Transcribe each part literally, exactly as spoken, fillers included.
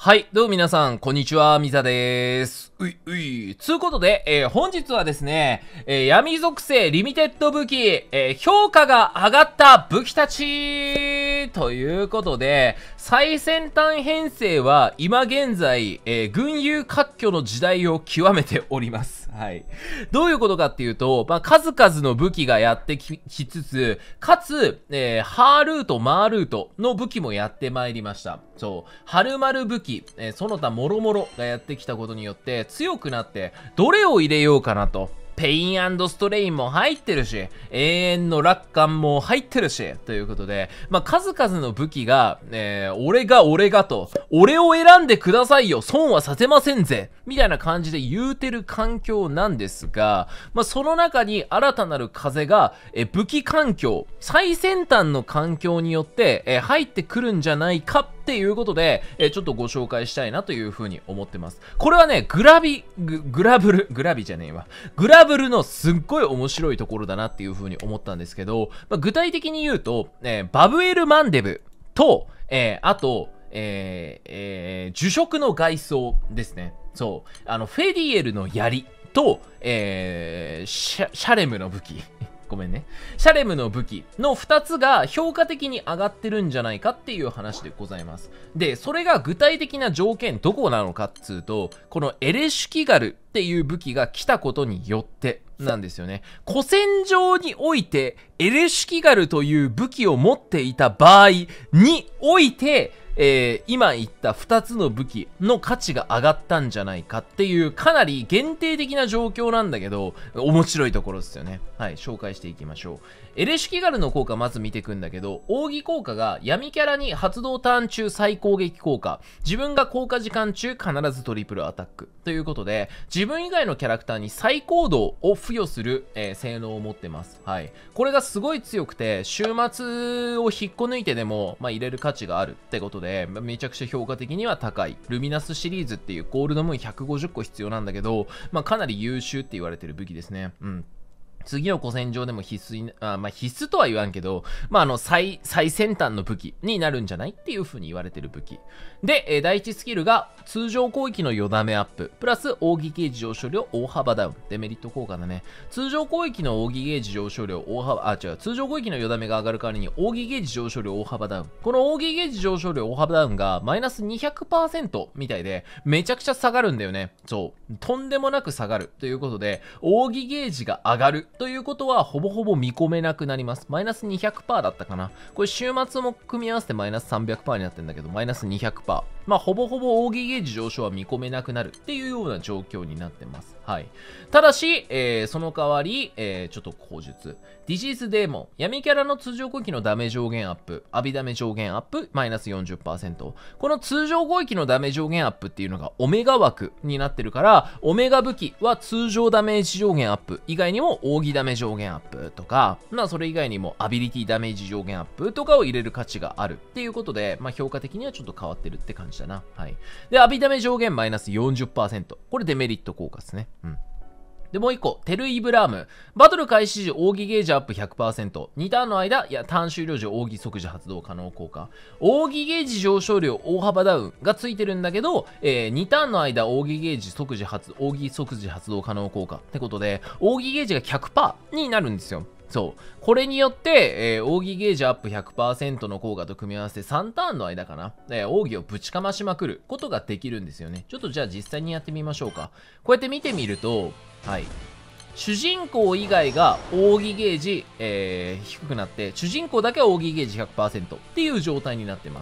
はい、どうも皆さん、こんにちは、みざでーす。ういうい。つうことで、えー、本日はですね、えー、闇属性リミテッド武器、えー、評価が上がった武器たちということで、最先端編成は今現在、えー、群雄割拠の時代を極めております。はい。どういうことかっていうと、まあ、数々の武器がやってき、きつつ、かつ、えー、ハールート、マールートの武器もやってまいりました。そう。春丸武器、えー、その他もろもろがやってきたことによって強くなって、どれを入れようかなと。ペイン&ストレインも入ってるし、永遠の楽観も入ってるし、ということで、まあ、数々の武器が、えー、俺が俺がと、俺を選んでくださいよ、損はさせませんぜ、みたいな感じで言うてる環境なんですが、まあ、その中に新たなる風が、えー、武器環境、最先端の環境によって、えー、入ってくるんじゃないかっていうことで、えー、ちょっとご紹介したいなというふうに思ってます。これはね、グラビ、グ、グラブル、グラビじゃねえわ。グラブルのすっごい面白いところだなっていう風に思ったんですけど、まあ、具体的に言うと、えー、バブエルマンデブと、えー、あと、えーえー、樹色の外装ですね。そう。あの、フェディエルの槍と、えー、シャ、シャレムの武器。ごめんね。シャレムの武器のふたつが評価的に上がってるんじゃないかっていう話でございます。で、それが具体的な条件どこなのかっつうと、このエレシュキガルっていう武器が来たことによってなんですよね。古戦場においてエレシュキガルという武器を持っていた場合において、えー、今言ったふたつの武器の価値が上がったんじゃないかっていうかなり限定的な状況なんだけど、面白いところですよね。はい、紹介していきましょう。エレシュキガルの効果まず見ていくんだけど、奥義効果が闇キャラに発動ターン中再攻撃効果、自分が効果時間中必ずトリプルアタックということで、自分以外のキャラクターに再行動を付与する、えー、性能を持ってます。はい。これがすごい強くて、週末を引っこ抜いてでも、まあ、入れる価値があるってことで、めちゃくちゃ評価的には高い。ルミナスシリーズっていうゴールドムーンひゃくごじゅっこ必要なんだけど、まあ、かなり優秀って言われてる武器ですね。うん。次の古戦場でも必須に、あまあ、必須とは言わんけど、まあ、あの、最、最先端の武器になるんじゃないっていう風に言われてる武器。で、えー、第一スキルが通常攻撃のよだめアップ、プラス奥義ゲージ上昇量大幅ダウン。デメリット効果だね。通常攻撃の奥義ゲージ上昇量大幅、あ、違う、通常攻撃のよだめが上がる代わりに奥義ゲージ上昇量大幅ダウン。この奥義ゲージ上昇量大幅ダウンがマイナスにひゃくパーセントみたいで、めちゃくちゃ下がるんだよね。そう。とんでもなく下がる。ということで、奥義ゲージが上がる。ということはほぼほぼ見込めなくなります。マイナス にひゃくパーセント だったかな。これ週末も組み合わせてマイナス さんびゃくパーセント になってるんだけど、マイナス にひゃくパーセント。まあほぼほぼ奥義ゲージ上昇は見込めなくなるっていうような状況になってます。はい。ただし、えー、その代わり、えー、ちょっと口述。ディジーズデーモン。闇キャラの通常攻撃のダメ上限アップ。浴びダメ上限アップ。マイナス よんじゅっパーセント。この通常攻撃のダメ上限アップっていうのがオメガ枠になってるから、オメガ武器は通常ダメージ上限アップ以外にも奥義ダメ上限アップとか、まあそれ以外にもアビリティダメージ上限アップとかを入れる価値があるっていうことで、まあ評価的にはちょっと変わってるって感じだな。はい。で、アビダメ上限マイナス よんじゅっパーセント。これデメリット効果ですね。うん。で、もう一個、テルイブラーム。バトル開始時、奥義ゲージアップ ひゃくパーセント。にターンの間、いや、ターン終了時、奥義即時発動可能効果。奥義ゲージ上昇量大幅ダウンがついてるんだけど、えー、にターンの間、奥義ゲージ即時発、奥義即時発動可能効果ってことで、奥義ゲージが ひゃくパーセント になるんですよ。そう。これによって、えー、奥義ゲージアップ ひゃくパーセント の効果と組み合わせてさんターンの間かな。えー、奥義をぶちかましまくることができるんですよね。ちょっとじゃあ実際にやってみましょうか。こうやって見てみると、はい。主人公以外が奥義ゲージ、えー、低くなって、主人公だけは奥義ゲージ ひゃくパーセント っていう状態になってます。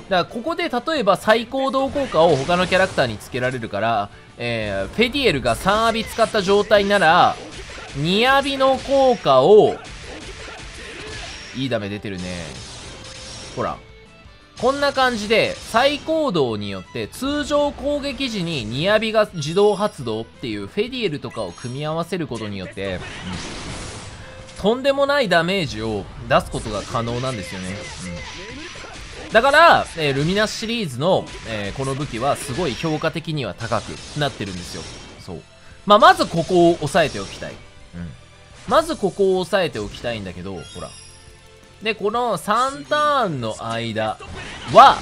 だからここで例えば再行動効果を他のキャラクターにつけられるから、えー、フェディエルがさんアビ使った状態なら、にアビの効果を、いいダメ出てるね。ほら。こんな感じで再行動によって通常攻撃時ににアビが自動発動っていうフェディエルとかを組み合わせることによって、うん、とんでもないダメージを出すことが可能なんですよね。うん、だから、えー、ルミナスシリーズの、えー、この武器はすごい評価的には高くなってるんですよ。そう。まあ、まずここを押さえておきたい。うん。まずここを押さえておきたいんだけど、ほら。で、このさんターンの間は、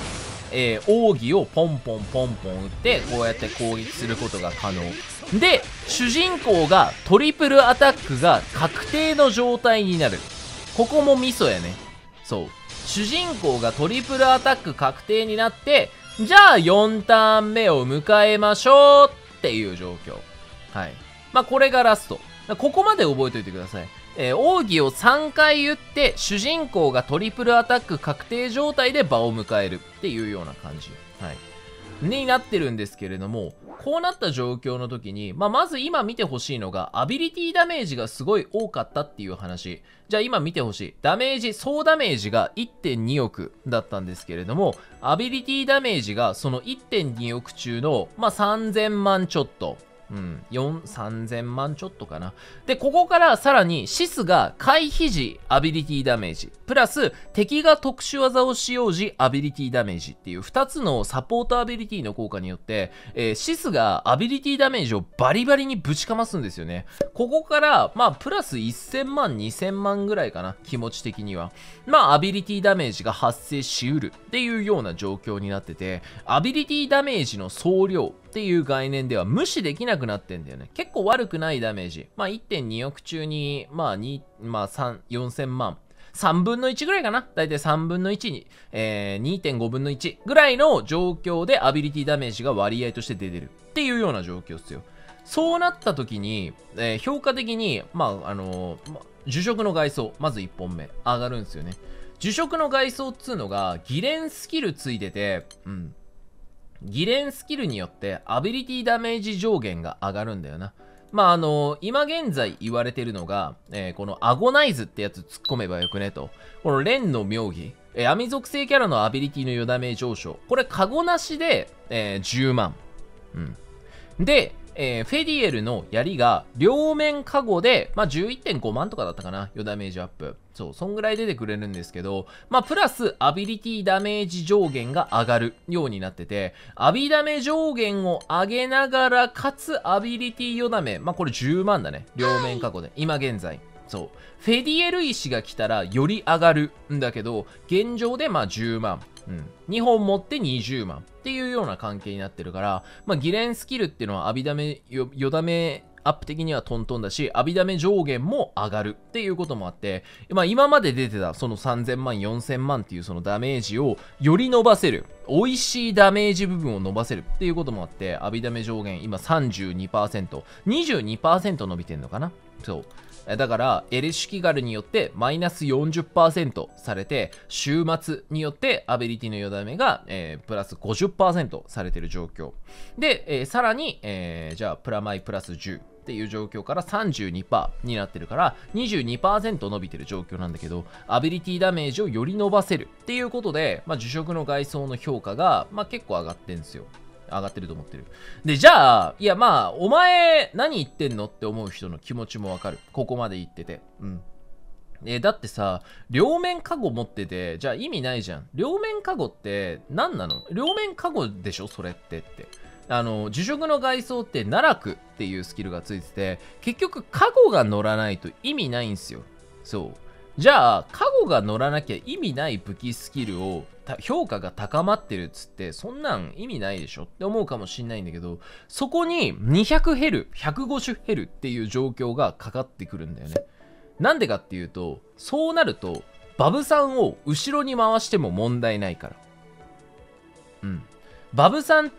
えー、奥義をポンポンポンポン打って、こうやって攻撃することが可能。で、主人公がトリプルアタックが確定の状態になる。ここもミソやね。そう。主人公がトリプルアタック確定になって、じゃあよんターン目を迎えましょうっていう状況。はい。まあ、これがラスト。ここまで覚えておいてください。えー、奥義をさんかい打って、主人公がトリプルアタック確定状態で場を迎えるっていうような感じ。はい。になってるんですけれども、こうなった状況の時に、まあ、まず今見てほしいのが、アビリティダメージがすごい多かったっていう話。じゃあ今見てほしい。ダメージ、総ダメージが いってんにおくだったんですけれども、アビリティダメージがその いってんにおく中の、まあ、さんぜんまんちょっと。うん、よん、さんぜんまんちょっとかな。で、ここからさらにシスが回避時アビリティダメージ、プラス敵が特殊技を使用時アビリティダメージっていうふたつのサポートアビリティの効果によって、えー、シスがアビリティダメージをバリバリにぶちかますんですよね。ここから、まあ、プラスせんまん、にせんまんぐらいかな、気持ち的には。まあ、アビリティダメージが発生しうるっていうような状況になってて、アビリティダメージの総量っていう概念では無視できなくなってんだよね。結構悪くないダメージ。まあ いってんにおく中に、まあに、まあさん、よんせんまん。さんぶんのいちぐらいかな。だいたいさんぶんのいちに、えー、にてんごぶんのいちぐらいの状況でアビリティダメージが割合として出てるっていうような状況ですよ。そうなった時に、えー、評価的に、まああのー、ま、受色の外装、まずいっぽんめ上がるんですよね。受色の外装っつうのが、擬連スキルついてて、うん。擬連スキルによってアビリティダメージ上限が上がるんだよな。まああの今現在言われてるのが、えー、このアゴナイズってやつ突っ込めばよくねと。この連の妙義、えー、網属性キャラのアビリティのよダメ上昇。これカゴなしで、えー、じゅうまん。うん。で、えー、フェディエルの槍が両面カゴで、まあ、じゅういってんごまんとかだったかな。よダメージアップ。そう、そんぐらい出てくれるんですけど、まあ、プラスアビリティダメージ上限が上がるようになってて、アビダメ上限を上げながら、かつアビリティよダメ。まあ、これじゅうまんだね。両面カゴで。今現在。そう。フェディエル石が来たらより上がるんだけど、現状でまあじゅうまん。うん。にほん持ってにじゅうまんっていうような関係になってるから、まあ、擬連スキルっていうのはアビダメ、よ、よダメアップ的にはトントンだし、アビダメ上限も上がるっていうこともあって、まあ、今まで出てたそのさんぜんまん、よんせんまんっていうそのダメージをより伸ばせる。美味しいダメージ部分を伸ばせるっていうこともあって、アビダメ上限今 さんじゅうにパーセント、にじゅうにパーセント 伸びてんのかな。そう。だから、エレシュキガルによってマイナス よんじゅっパーセント されて、週末によってアビリティのよダメが、えー、プラス ごじゅっパーセント されてる状況。で、えー、さらに、えー、じゃあ、プラマイプラスじゅうっていう状況から さんじゅうにパーセント になってるから、にじゅうにパーセント 伸びてる状況なんだけど、アビリティダメージをより伸ばせるっていうことで、まあ、受色の外装の評価が、まあ、結構上がってんですよ。上がってると思ってる。で、じゃあ、いやまあ、お前何言ってんのって思う人の気持ちもわかる。ここまで言ってて。うん。え、だってさ、両面カゴ持ってて、じゃあ意味ないじゃん。両面カゴって何なの？両面カゴでしょそれってって。あの、受色の外装って奈落っていうスキルがついてて、結局カゴが乗らないと意味ないんすよ。そう。じゃあ、カゴが乗らなきゃ意味ない武器スキルを評価が高まってるっつって、そんなん意味ないでしょって思うかもしんないんだけど、そこににひゃくヘル、ひゃくごじゅうヘルっていう状況がかかってくるんだよね。なんでかっていうと、そうなると、バブさんを後ろに回しても問題ないから。うん。バブさんって、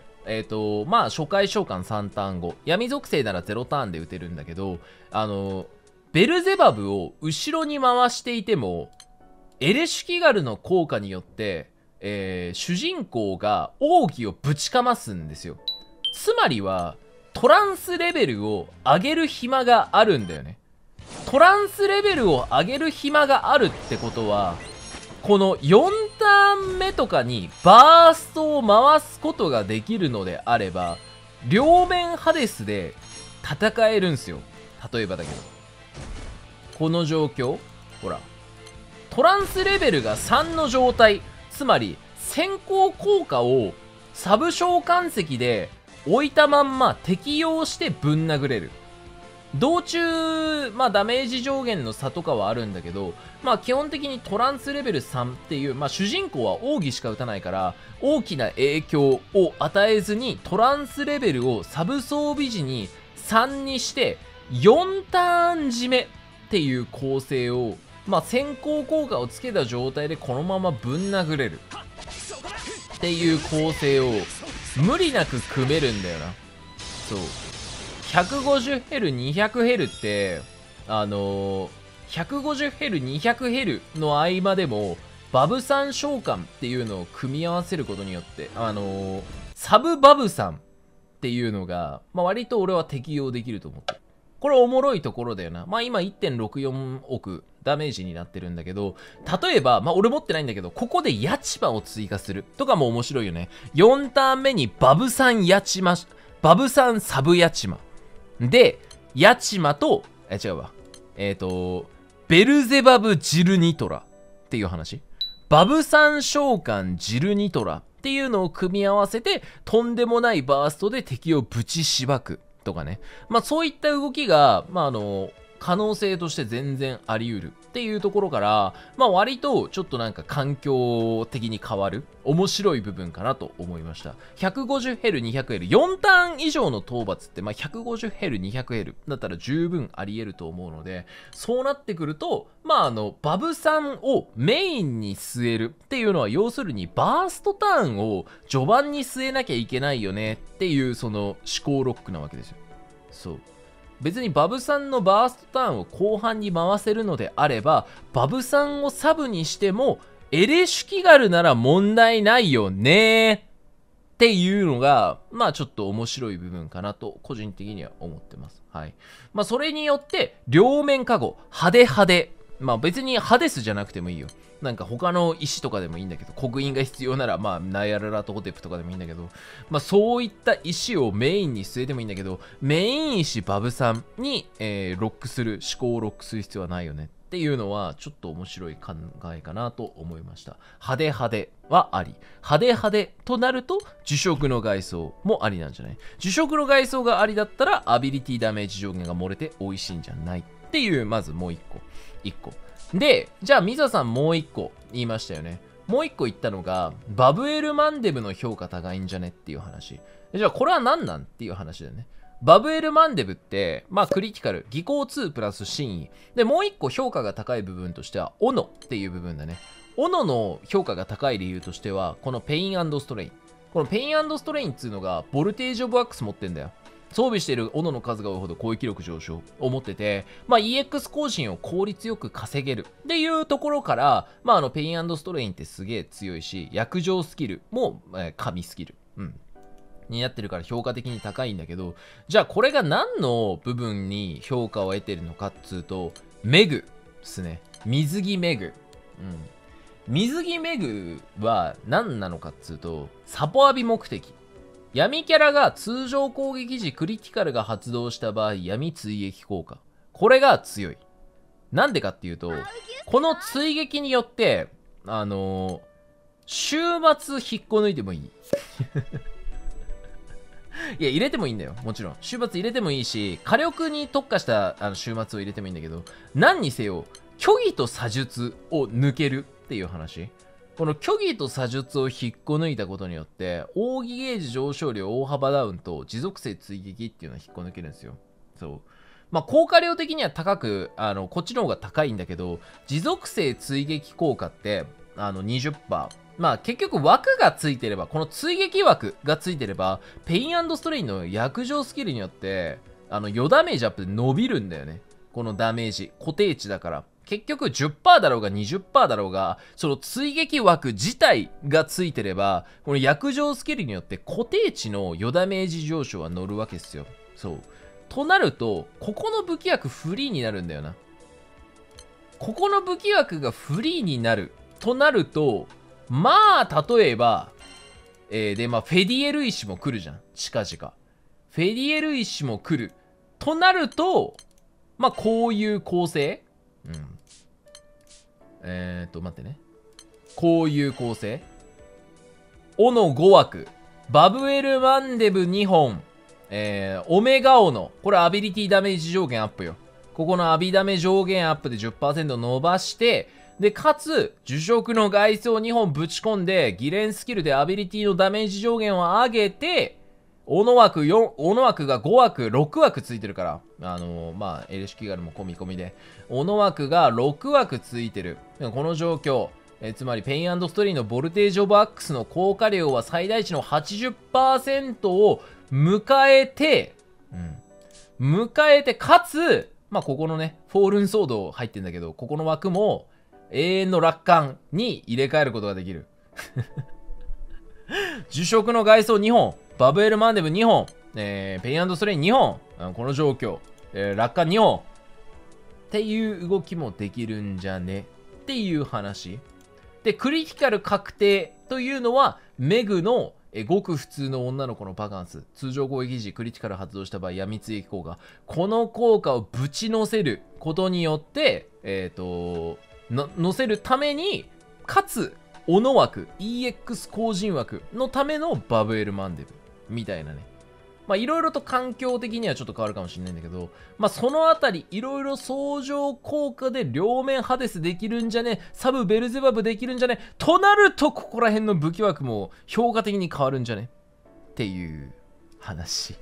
えっと、まあ、初回召喚さんターン後、闇属性ならゼロターンで打てるんだけど、あの、ベルゼバブを後ろに回していても、エレシュキガルの効果によって、えー、主人公が奥義をぶちかますんですよ。つまりは、トランスレベルを上げる暇があるんだよね。トランスレベルを上げる暇があるってことは、このよんターン目とかにバーストを回すことができるのであれば、両面ハデスで戦えるんすよ。例えばだけど。この状況ほら。トランスレベルがさんの状態。つまり、先行効果をサブ召喚石で置いたまんま適用してぶん殴れる。 道中、まあダメージ上限の差とかはあるんだけど、まあ基本的にトランスレベルさんっていう、まあ主人公は奥義しか打たないから、大きな影響を与えずにトランスレベルをサブ装備時にさんにして、よんターン締めっていう構成を、まあ先行効果をつけた状態でこのままぶん殴れるっていう構成を無理なく組めるんだよな。そう。ひゃくごじゅうヘル、にひゃくヘルって、あのー、ひゃくごじゅうヘル、にひゃくヘルの合間でも、バブさん召喚っていうのを組み合わせることによって、あのー、サブバブさんっていうのが、まあ、割と俺は適用できると思ってる。これおもろいところだよな。まあ今 いってんろくよんおくダメージになってるんだけど、例えば、まあ俺持ってないんだけど、ここでヤチマを追加するとかも面白いよね。よんターン目にバブさんヤチマ、バブさんサブヤチマ。で、ヤチマと、え、違うわ。えっと、ベルゼバブジルニトラっていう話。バブさん召喚ジルニトラっていうのを組み合わせて、とんでもないバーストで敵をぶちしばくとかね。まあそういった動きが、まああの、可能性として全然あり得るっていうところから、まあ割とちょっとなんか環境的に変わる面白い部分かなと思いました。ひゃくごじゅうヘル、にひゃくヘル、よんターン以上の討伐って、まあひゃくごじゅうヘル、にひゃくヘルだったら十分あり得ると思うので、そうなってくると、まああの、バブさんをメインに据えるっていうのは、要するにバーストターンを序盤に据えなきゃいけないよねっていうその思考ロックなわけですよ。そう。別にバブさんのバーストターンを後半に回せるのであれば、バブさんをサブにしても、エレシュキガルなら問題ないよねっていうのが、まあちょっと面白い部分かなと、個人的には思ってます。はい。まあそれによって、両面加護、派手派手。まあ別にハデスじゃなくてもいいよ。なんか他の石とかでもいいんだけど、刻印が必要なら、まあ、ナイアララトホテプとかでもいいんだけど、まあ、そういった石をメインに据えてもいいんだけど、メイン石バブさんに、えー、ロックする、思考をロックする必要はないよねっていうのは、ちょっと面白い考えかなと思いました。派手派手はあり。派手派手となると、受色の外装もありなんじゃない？受色の外装がありだったら、アビリティダメージ上限が漏れて美味しいんじゃないっていう、まずもう一個。一個。で、じゃあミザさんもう一個言いましたよね。もう一個言ったのが、バブエルマンデブの評価高いんじゃねっていう話。じゃあこれは何なんっていう話だよね。バブエルマンデブって、まあクリティカル、技巧にプラス真意。で、もう一個評価が高い部分としては、オノっていう部分だね。オノの評価が高い理由としては、このペイン&ストレイン。このペイン&ストレインっていうのが、ボルテージオブワックス持ってんだよ。装備している斧の数が多いほど攻撃力上昇を持ってて、まあ、イーエックス 更新を効率よく稼げるっていうところから、まあ、あの、ペイン&ストレインってすげえ強いし、薬状スキルも、えー、神スキル。うん。になってるから評価的に高いんだけど、じゃあこれが何の部分に評価を得てるのかっつうと、メグですね。水着メグ。うん。水着メグは何なのかっつうと、サポ浴び目的。闇キャラが通常攻撃時クリティカルが発動した場合、闇追撃効果。これが強い。なんでかっていうと、この追撃によって、あのー、週末引っこ抜いてもいい。いや、入れてもいいんだよ。もちろん。週末入れてもいいし、火力に特化したあの週末を入れてもいいんだけど、何にせよ、虚偽と詐術を抜けるっていう話。この虚偽と詐術を引っこ抜いたことによって、奥義ゲージ上昇量大幅ダウンと持続性追撃っていうのを引っこ抜けるんですよ。そう。まあ、効果量的には高く、あの、こっちの方が高いんだけど、持続性追撃効果って、あの、にじゅっパーセント。まあ、結局枠がついてれば、この追撃枠がついてれば、ペイン&ストレインの薬状スキルによって、あの、余ダメージアップで伸びるんだよね。このダメージ。固定値だから。結局 じゅっパーセント だろうが にじゅっパーセント だろうが、その追撃枠自体がついてれば、この薬状スキルによって固定値の余ダメージ上昇は乗るわけですよ。そう。となると、ここの武器枠フリーになるんだよな。ここの武器枠がフリーになる。となると、まあ、例えば、えー、で、まあ、フェディエル石も来るじゃん。近々。フェディエル石も来る。となると、まあ、こういう構成うん。えーっと、待ってね。こういう構成。オのご枠。バブエルマンデブにほん。 えー、オメガオの、これアビリティダメージ上限アップよ。ここのアビダメ上限アップで じゅっパーセント 伸ばして、で、かつ、受色の外装にほんぶち込んで、ギレンスキルでアビリティのダメージ上限を上げて、オノ枠よん、オノ枠がご枠、ろく枠ついてるから、あのー、まあ、エルシキガルも込み込みで、オノ枠がろく枠ついてる。この状況、えつまりペイン&ストリーのボルテージオブアックスの効果量は最大値の はちじゅっパーセント を迎えて、うん、迎えて、かつ、まあ、ここのね、フォールンソード入ってんだけど、ここの枠も永遠の楽観に入れ替えることができる。受色の外装にほん、バブエルマンデブにほん、えー、ペイン&ストレインにほん、この状況、えー、楽観にほんっていう動きもできるんじゃねっていう話。で、クリティカル確定というのは、メグのえごく普通の女の子のバカンス、通常攻撃時クリティカル発動した場合闇追撃効果、この効果をぶち乗せることによってえっ、ー、との乗せるために、かつオノ枠 イーエックス 後陣枠のためのバブエルマンデブみたいなね。まあいろいろと環境的にはちょっと変わるかもしれないんだけど、まあそのあたりいろいろ相乗効果で両面ハデスできるんじゃね、サブベルゼバブできるんじゃね、となるとここら辺の武器枠も評価的に変わるんじゃねっていう話。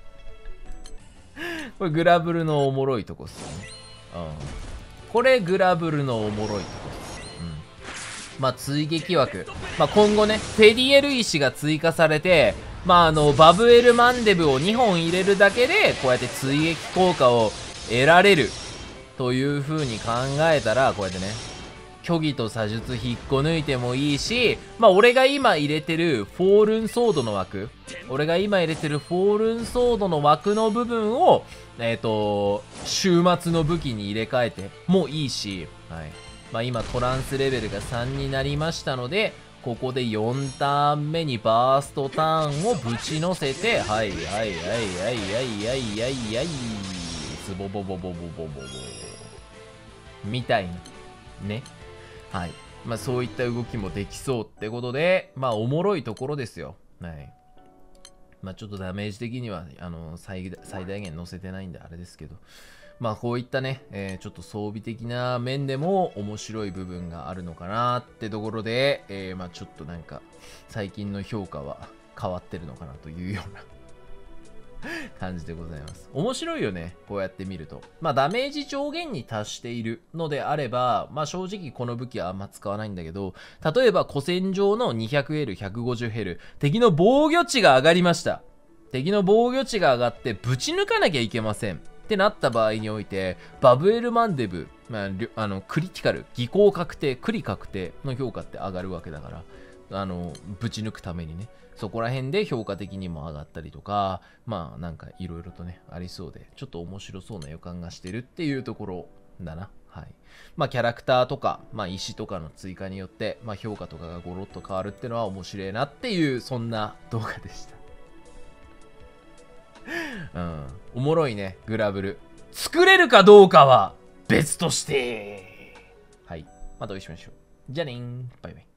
これグラブルのおもろいとこっすよね。うん。これグラブルのおもろいとこっす。うん。まあ追撃枠。まあ今後ね、フェディエル石が追加されて、まああの、バブエルマンデブをにほん入れるだけで、こうやって追撃効果を得られる。という風に考えたら、こうやってね、虚偽と詐術引っこ抜いてもいいし、まあ俺が今入れてるフォールンソードの枠、俺が今入れてるフォールンソードの枠の部分を、えっと、終末の武器に入れ替えてもいいし、はい。まあ今トランスレベルがさんになりましたので、ここでよんターン目にバーストターンをぶち乗せて、はいはいはいはいはいはいはいはい、スボボボボボボボボみたいな。ね。はい。まあそういった動きもできそうってことで、まあおもろいところですよ。はい。まあちょっとダメージ的には、あの、最、最大限乗せてないんであれですけど、まあこういったね、えー、ちょっと装備的な面でも面白い部分があるのかなってところで、えー、まあちょっとなんか最近の評価は変わってるのかなというような感じでございます。面白いよね、こうやって見ると。まあダメージ上限に達しているのであれば、まあ正直この武器はあんま使わないんだけど、例えば古戦場の にひゃくエル、ひゃくごじゅうヘル、敵の防御値が上がりました。敵の防御値が上がってぶち抜かなきゃいけません。ってなった場合において、バブエルマンデブ、まあ、あのクリティカル、技巧確定、クリ確定の評価って上がるわけだから、あの、ぶち抜くためにね、そこら辺で評価的にも上がったりとか、まあなんかいろいろとね、ありそうで、ちょっと面白そうな予感がしてるっていうところだな。はい。まあキャラクターとか、まあ石とかの追加によって、まあ評価とかがゴロッと変わるっていうのは面白いなっていう、そんな動画でした。うん、おもろいね、グラブル。作れるかどうかは別として。はい。またお会いしましょう。じゃあねー。バイバイ。